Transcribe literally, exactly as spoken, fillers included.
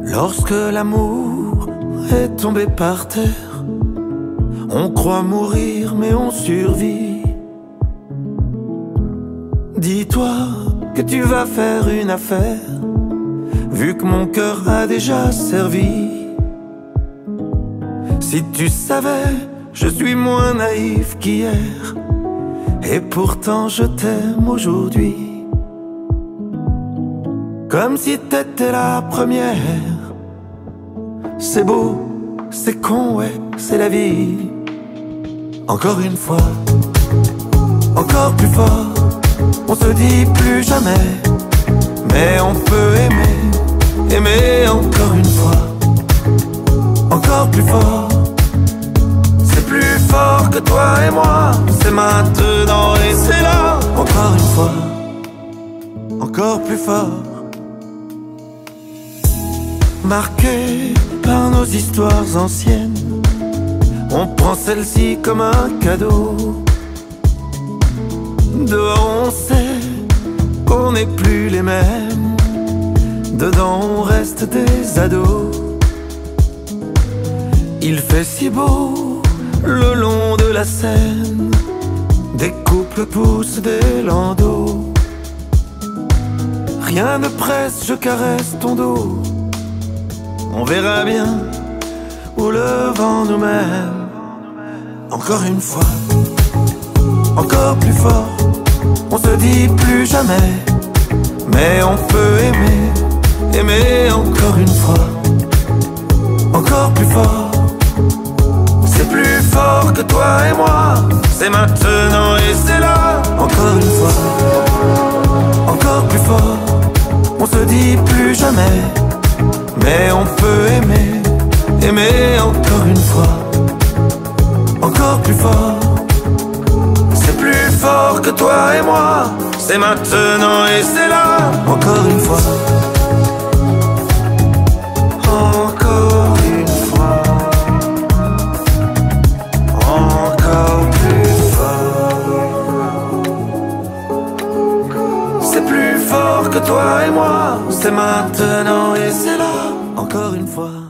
Lorsque l'amour est tombé par terre, on croit mourir mais on survit. Dis-toi que tu vas faire une affaire, vu que mon cœur a déjà servi. Si tu savais, je suis moins naïf qu'hier, et pourtant je t'aime aujourd'hui. Comme si t'étais la première. C'est beau, c'est con, ouais, c'est la vie. Encore une fois, encore plus fort, on se dit plus jamais, mais on peut aimer, aimer encore une fois. Encore plus fort, c'est plus fort que toi et moi. C'est maintenant et c'est là. Encore une fois, encore plus fort. Marqué par nos histoires anciennes, on prend celle-ci comme un cadeau. Dehors on sait qu'on n'est plus les mêmes, dedans on reste des ados. Il fait si beau le long de la Seine, des couples poussent des landaux. Rien ne presse, je caresse ton dos. On verra bien où le vent nous mène. Encore une fois, encore plus fort, on se dit plus jamais, mais on peut aimer, aimer encore une fois. Encore plus fort, c'est plus fort que toi et moi. C'est maintenant et c'est là. Encore une fois, encore plus fort, on se dit plus jamais, mais on peut aimer, aimer encore une fois. Encore plus fort, c'est plus fort que toi et moi. C'est maintenant et c'est là. Encore une fois, encore une fois, encore plus fort. C'est plus fort que toi et moi. C'est maintenant et c'est là. Encore une fois.